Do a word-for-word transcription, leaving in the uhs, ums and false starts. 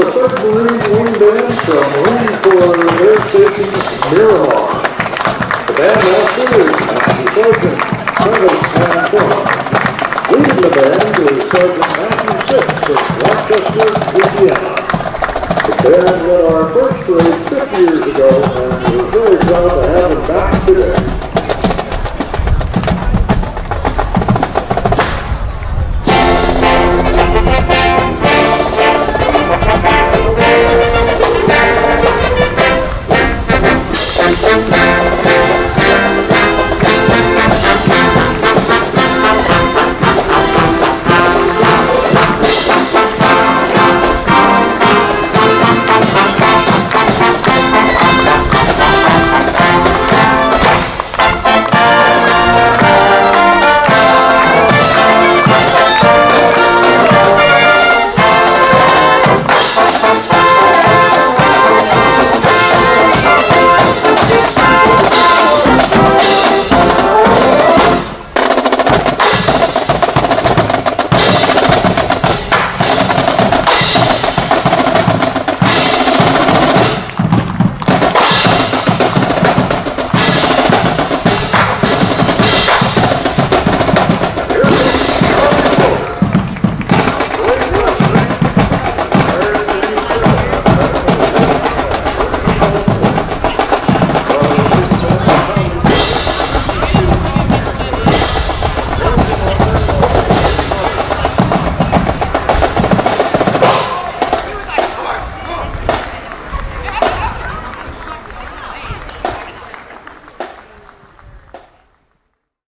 submarine wing band from Marine Corps Air Station Miramar. The bandmaster is Master Sergeant Travis Antoine. Leading the band is Sergeant Matthew Six of Rochester, Indiana. The band led our first parade fifty years ago, and we're very proud to have them back today.